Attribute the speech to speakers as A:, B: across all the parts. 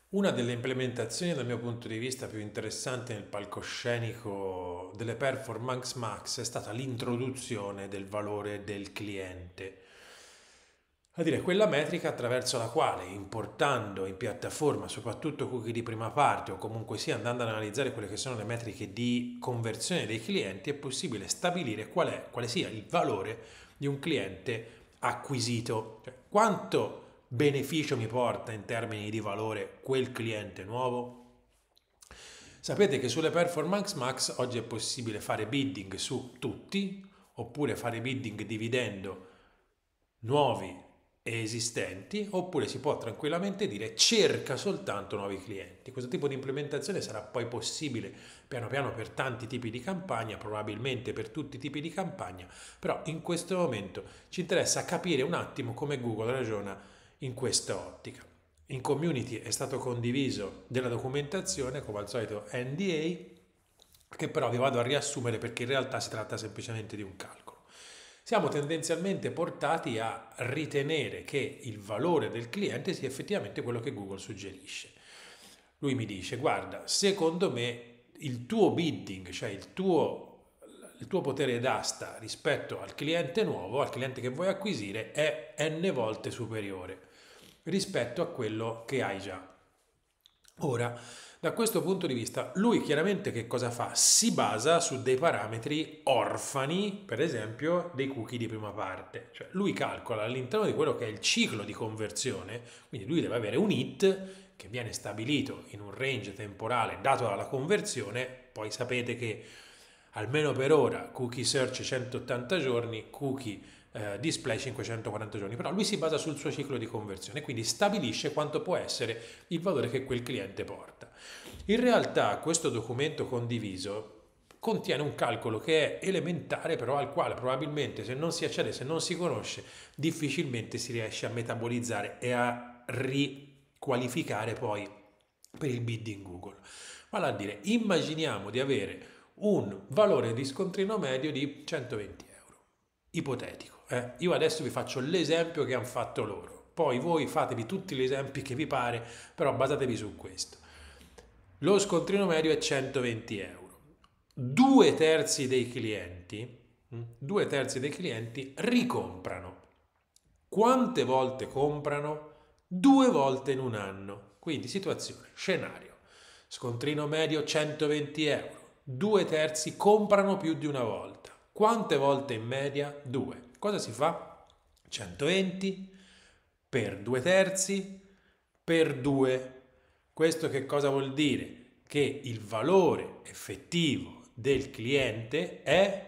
A: Una delle implementazioni dal mio punto di vista più interessanti nel palcoscenico delle Performance Max è stata l'introduzione del valore del cliente. A dire, quella metrica attraverso la quale, importando in piattaforma soprattutto cookie di prima parte o comunque sia andando ad analizzare quelle che sono le metriche di conversione dei clienti, è possibile stabilire quale sia il valore di un cliente acquisito. Cioè, quanto beneficio mi porta in termini di valore quel cliente nuovo? Sapete che sulle Performance Max oggi è possibile fare bidding su tutti, oppure fare bidding dividendo nuovi e esistenti, oppure si può tranquillamente dire cerca soltanto nuovi clienti. Questo tipo di implementazione sarà poi possibile piano piano per tanti tipi di campagna, probabilmente per tutti i tipi di campagna, però in questo momento ci interessa capire un attimo come Google ragiona in questa ottica. In community è stato condiviso della documentazione, come al solito NDA, che però vi vado a riassumere perché in realtà si tratta semplicemente di un calcolo. Siamo tendenzialmente portati a ritenere che il valore del cliente sia effettivamente quello che Google suggerisce. Lui mi dice, guarda, secondo me il tuo bidding, cioè il tuo potere d'asta rispetto al cliente nuovo, al cliente che vuoi acquisire, è n volte superiore rispetto a quello che hai già. Ora, da questo punto di vista, lui chiaramente che cosa fa? Si basa su dei parametri orfani, per esempio, dei cookie di prima parte. Cioè, lui calcola all'interno di quello che è il ciclo di conversione, quindi lui deve avere un hit che viene stabilito in un range temporale dato dalla conversione. Poi sapete che almeno per ora cookie search 180 giorni, cookie display 540 giorni, però lui si basa sul suo ciclo di conversione, quindi stabilisce quanto può essere il valore che quel cliente porta. In realtà questo documento condiviso contiene un calcolo che è elementare, però al quale probabilmente se non si accede, se non si conosce, difficilmente si riesce a metabolizzare e a riqualificare poi per il bidding Google. Vale a dire, immaginiamo di avere un valore di scontrino medio di 120 euro, ipotetico. Io adesso vi faccio l'esempio che hanno fatto loro, poi voi fatevi tutti gli esempi che vi pare, però basatevi su questo. Lo scontrino medio è 120 euro. Due terzi dei clienti ricomprano. Quante volte comprano? Due volte in un anno. Quindi situazione, scenario. Scontrino medio 120 euro. Due terzi comprano più di una volta. Quante volte in media? Due. Cosa si fa? 120 per due terzi per due. Questo che cosa vuol dire? Che il valore effettivo del cliente è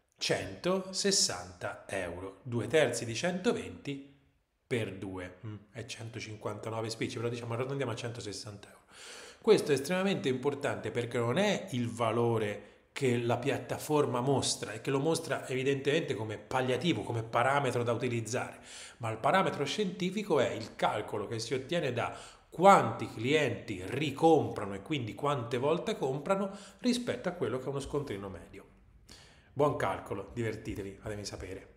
A: 160 euro. Due terzi di 120 per 2 è 159 spicci, però diciamo arrotondiamo a 160 euro. Questo è estremamente importante perché non è il valore che la piattaforma mostra e che lo mostra evidentemente come palliativo, come parametro da utilizzare, ma il parametro scientifico è il calcolo che si ottiene da quanti clienti ricomprano e quindi quante volte comprano rispetto a quello che è uno scontrino medio. Buon calcolo, divertitevi, fatemi sapere.